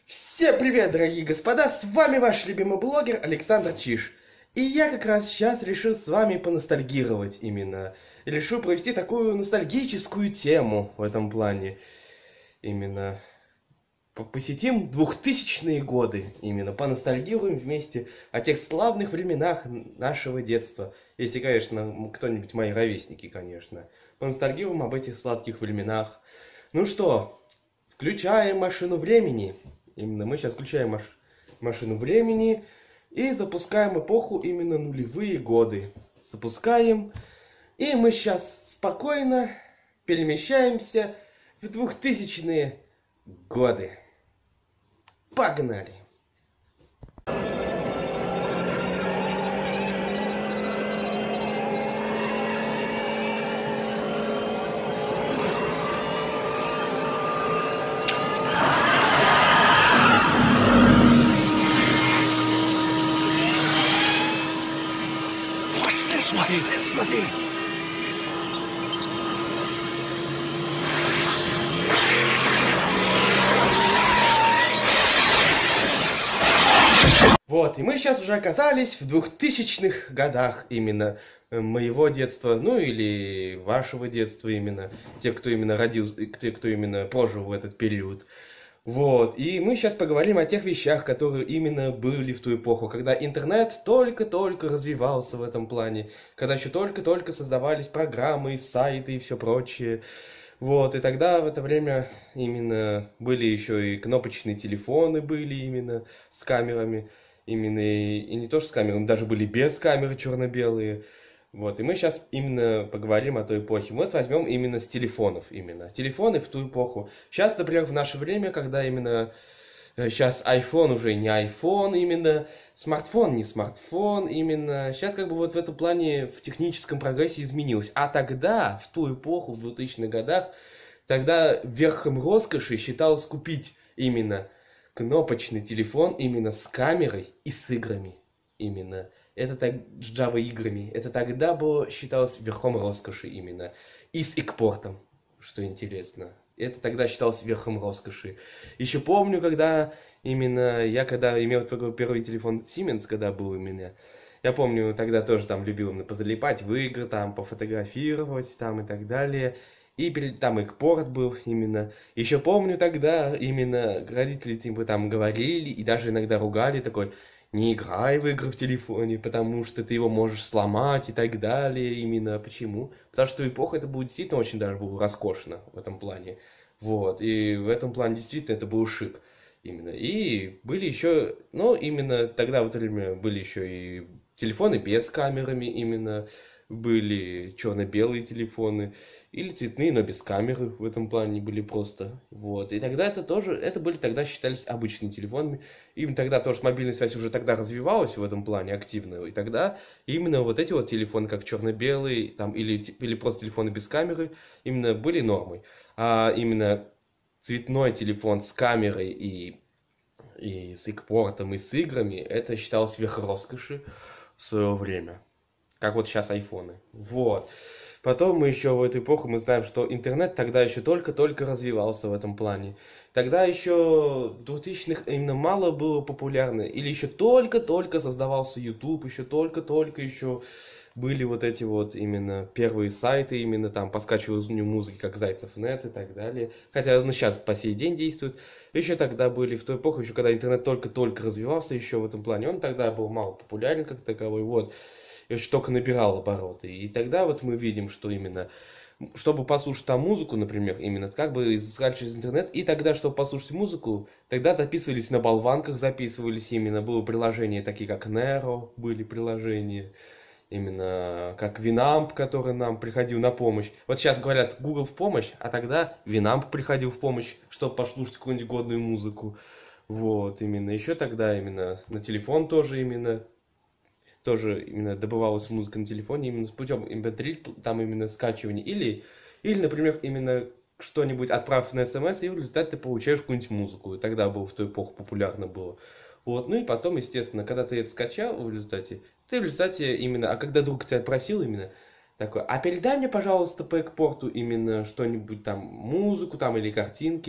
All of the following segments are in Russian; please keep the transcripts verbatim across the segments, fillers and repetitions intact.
Всем привет, дорогие господа, с вами ваш любимый блогер Александр Чиж. И я как раз сейчас решил с вами поностальгировать именно. Решил провести такую ностальгическую тему в этом плане. Именно посетим двухтысячные годы, именно поностальгируем вместе о тех славных временах нашего детства. Если, конечно, кто-нибудь мои ровесники, конечно. Поностальгируем об этих сладких временах. Ну что, включаем машину времени. Именно мы сейчас включаем маш... машину времени и запускаем эпоху именно нулевые годы. Запускаем. И мы сейчас спокойно перемещаемся в двухтысячные годы. Погнали! Смотри, смотри. Вот, и мы сейчас уже оказались в двухтысячных годах именно моего детства, ну или вашего детства именно, те, кто именно родился, те, кто именно прожил в этот период. Вот, и мы сейчас поговорим о тех вещах, которые именно были в ту эпоху, когда интернет только-только развивался в этом плане, когда еще только-только создавались программы, сайты и все прочее. Вот, и тогда в это время именно были еще и кнопочные телефоны были именно с камерами, именно и, и не то что с камерами, даже были без камеры черно-белые. Вот, и мы сейчас именно поговорим о той эпохе. Вот возьмем именно с телефонов именно. Телефоны в ту эпоху. Сейчас, например, в наше время, когда именно... Сейчас iPhone уже не iPhone именно, смартфон не смартфон именно. Сейчас как бы вот в этом плане в техническом прогрессе изменилось. А тогда, в ту эпоху, в двухтысячных годах, тогда верхом роскоши считалось купить именно кнопочный телефон именно с камерой и с играми именно. Это так, с Java играми. Это тогда было, считалось верхом роскоши именно. И с экпортом, что интересно. Это тогда считалось верхом роскоши. Еще помню, когда именно я, когда имел такой первый телефон Siemens, когда был у меня, я помню, тогда тоже там любил именно позалипать в игры, там пофотографировать, там и так далее. И перед, там экпорт был именно. Еще помню тогда именно родители типа там говорили и даже иногда ругали такой: не играй в игры в телефоне, потому что ты его можешь сломать и так далее. Именно почему? Потому что эпоха это будет действительно очень даже было роскошно в этом плане. Вот. И в этом плане действительно это был шик. Именно. И были еще, ну, именно тогда в это время были еще и телефоны без камерами именно. Были черно-белые телефоны. Или цветные, но без камеры в этом плане были просто. Вот. И тогда это тоже, это были тогда считались обычными телефонами. Именно тогда тоже мобильная связь уже тогда развивалась в этом плане активно. И тогда именно вот эти вот телефоны, как черно-белые, там, или, или просто телефоны без камеры, именно были нормой. А именно цветной телефон с камерой и, и с экпортом, и с играми, это считалось верх роскоши в свое время. Как вот сейчас айфоны. Вот. Потом мы еще в эту эпоху мы знаем, что интернет тогда еще только-только развивался в этом плане. Тогда еще в двухтысячных именно мало было популярно. Или еще только-только создавался YouTube, еще только-только еще были вот эти вот именно первые сайты, именно там по скачиванию музыки, как Зайцев.нет и так далее. Хотя он ну, сейчас по сей день действует. Еще тогда были, в ту эпоху, еще когда интернет только-только развивался еще в этом плане, он тогда был мало популярен как таковой. Вот. Еще только набирал обороты. И тогда вот мы видим, что именно, чтобы послушать там музыку, например, именно как бы искать через интернет, и тогда, чтобы послушать музыку, тогда записывались на болванках, записывались именно, было приложения такие, как Nero, были приложения, именно как Winamp, который нам приходил на помощь. Вот сейчас говорят Google в помощь, а тогда Winamp приходил в помощь, чтобы послушать какую-нибудь годную музыку. Вот, именно. Еще тогда именно на телефон тоже именно тоже именно добывалась музыка на телефоне именно с путем эм пэ три, там именно скачивания. Или, или, например, именно что-нибудь отправь на смс, и в результате ты получаешь какую-нибудь музыку. И тогда было в ту эпоху популярно было. Вот. Ну и потом, естественно, когда ты это скачал в результате, ты в результате именно, а когда друг тебя просил именно, такой, а передай мне, пожалуйста, по экпорту именно что-нибудь там, музыку там или картинки.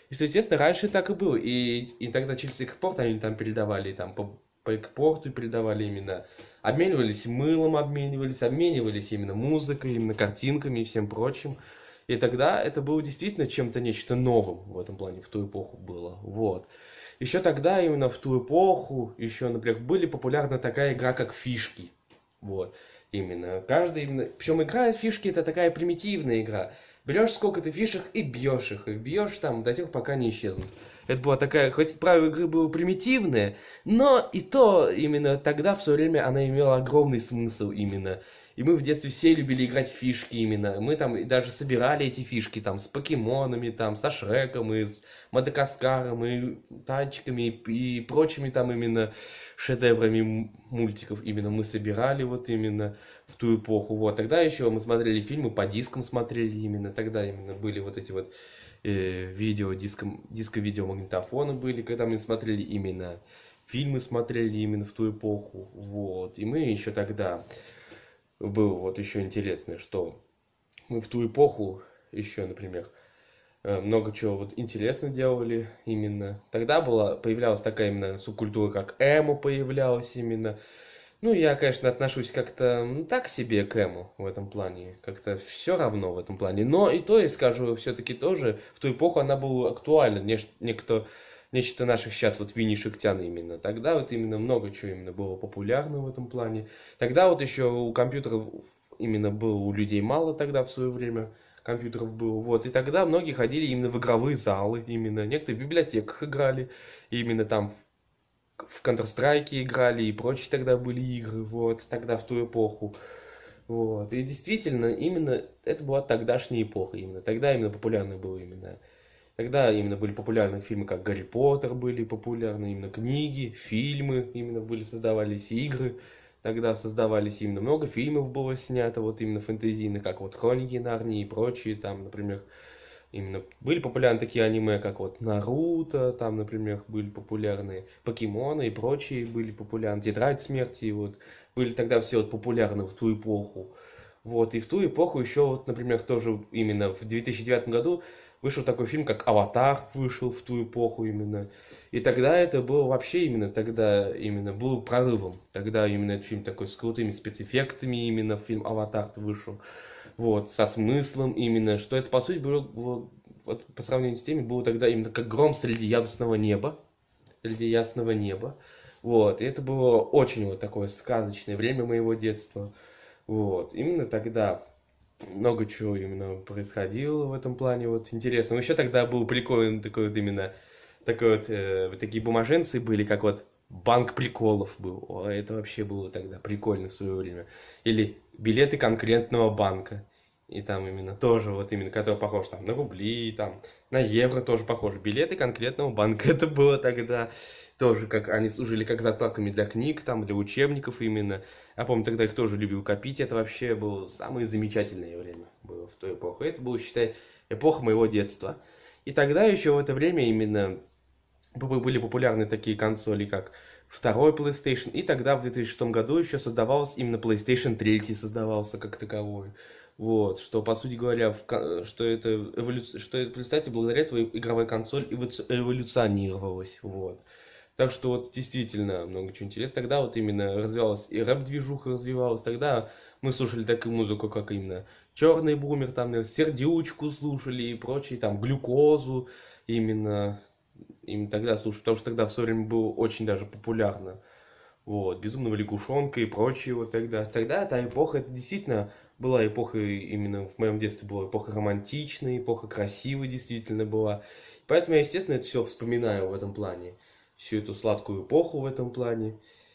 И, что, естественно, раньше так и было. И, и тогда через экспорт они там передавали, там по, по экспорту передавали именно. Обменивались мылом, обменивались, обменивались именно музыкой, именно картинками и всем прочим. И тогда это было действительно чем-то нечто новым в этом плане, в ту эпоху было. Вот. Еще тогда, именно в ту эпоху, еще, например, были популярна такая игра, как фишки. Вот. Именно. Каждый именно. Причем игра в фишки это такая примитивная игра. Берешь сколько-то фишек и бьешь их. И бьешь там до тех пор, пока не исчезнут. Это была такая, хоть правило игры было примитивное, но и то именно тогда в свое время она имела огромный смысл именно. И мы в детстве все любили играть в фишки именно. Мы там даже собирали эти фишки там с покемонами, там, со Шреком и с Мадагаскаром, и тачками, и, и прочими там именно шедеврами мультиков. Именно мы собирали вот именно в ту эпоху. Вот. Тогда еще мы смотрели фильмы, по дискам смотрели именно. Тогда именно были вот эти вот э, видео, диско, диско-видеомагнитофоны были, когда мы смотрели именно фильмы, смотрели именно в ту эпоху. Вот. И мы еще тогда... Было вот еще интересное, что мы в ту эпоху еще, например, много чего вот интересно делали именно. Тогда была, появлялась такая именно субкультура, как эмо появлялась именно. Ну, я, конечно, отношусь как-то ну, так себе к эмо в этом плане. Как-то все равно в этом плане. Но и то, я скажу, все-таки тоже в ту эпоху она была актуальна. Нечто, нечто наших сейчас вот Винни Шиктян именно. Тогда вот именно много чего именно было популярно в этом плане. Тогда вот еще у компьютеров именно было у людей мало тогда в свое время. Компьютеров было. Вот. И тогда многие ходили именно в игровые залы. Именно. Некоторые в библиотеках играли. Именно там в Counter-Strike играли и прочие тогда были игры. Вот. Тогда в ту эпоху. Вот. И действительно, именно это была тогдашняя эпоха. Именно. Тогда именно популярно было именно. Тогда именно были популярны фильмы, как Гарри Поттер были популярны. Именно книги, фильмы именно были, создавались игры. Тогда создавались именно много фильмов было снято, вот именно фэнтезийных, как вот Хроники Нарнии и прочие, там, например, именно были популярны такие аниме, как вот Наруто, там, например, были популярны Покемоны и прочие были популярны, Тетрадь Смерти, вот, были тогда все вот популярны в ту эпоху. Вот, и в ту эпоху еще, вот, например, тоже именно в две тысячи девятом году вышел такой фильм, как «Аватар», вышел в ту эпоху именно. И тогда это было вообще именно, тогда именно был прорывом. Тогда именно этот фильм такой с крутыми спецэффектами, именно фильм «Аватар» вышел. Вот, со смыслом именно, что это, по сути, было, было вот, по сравнению с теми, было тогда именно как гром среди ясного неба. Среди ясного неба. Вот, и это было очень вот такое сказочное время моего детства. Вот, именно тогда много чего именно происходило в этом плане, вот, интересно. Еще тогда был прикольный такой вот именно, такой вот, э, такие бумаженцы были, как вот банк приколов был. О, это вообще было тогда прикольно в свое время. Или билеты конкретного банка. И там именно тоже, вот именно, который похож там на рубли, там, на евро тоже похож. Билеты конкретного банка. Это было тогда тоже, как они служили как закладками для книг, там, для учебников именно. Я помню, тогда их тоже любил копить. Это вообще было самое замечательное время было в ту эпоху. Это было, считай, эпоха моего детства. И тогда еще в это время именно были популярны такие консоли, как второй PlayStation. И тогда в две тысячи шестом году еще создавался именно PlayStation три, создавался как таковой. Вот, что, по сути говоря, в, что это, эволю, что это, представьте, благодаря этого игровая консоль эволюционировалась. Вот. Так что вот действительно много чего интересного. Тогда вот именно развивалась и рэп-движуха развивалась. Тогда мы слушали такую музыку, как именно Черный Бумер, там, наверное, Сердючку слушали и прочие, там, Глюкозу. Именно, именно тогда слушали, потому что тогда в свое время было очень даже популярно. Вот, Безумного Лягушонка и прочие вот тогда. Тогда та эпоха, это действительно была эпоха, именно в моем детстве была эпоха романтичная, эпоха красивая действительно была. Поэтому я, естественно, это все вспоминаю в этом плане. Всю эту сладкую эпоху в этом плане.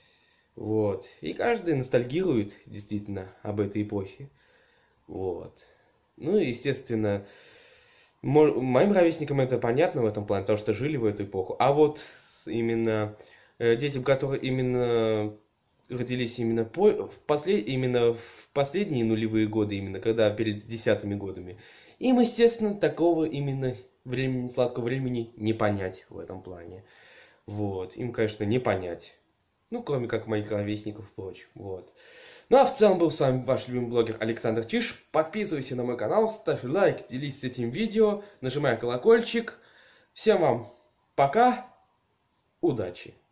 Вот. И каждый ностальгирует действительно об этой эпохе. Вот. Ну и, естественно, моим ровесникам это понятно в этом плане, потому что жили в эту эпоху. А вот именно детям, которые именно родились именно, по, в, послед, именно в последние нулевые годы, именно когда перед десятыми годами, им, естественно, такого именно времени, сладкого времени не понять в этом плане. Вот, им, конечно, не понять. Ну, кроме как моих ровесников, впрочем. Вот. Ну, а в целом был с вами ваш любимый блогер Александр Чиж. Подписывайся на мой канал, ставь лайк, делись с этим видео, нажимай колокольчик. Всем вам пока, удачи!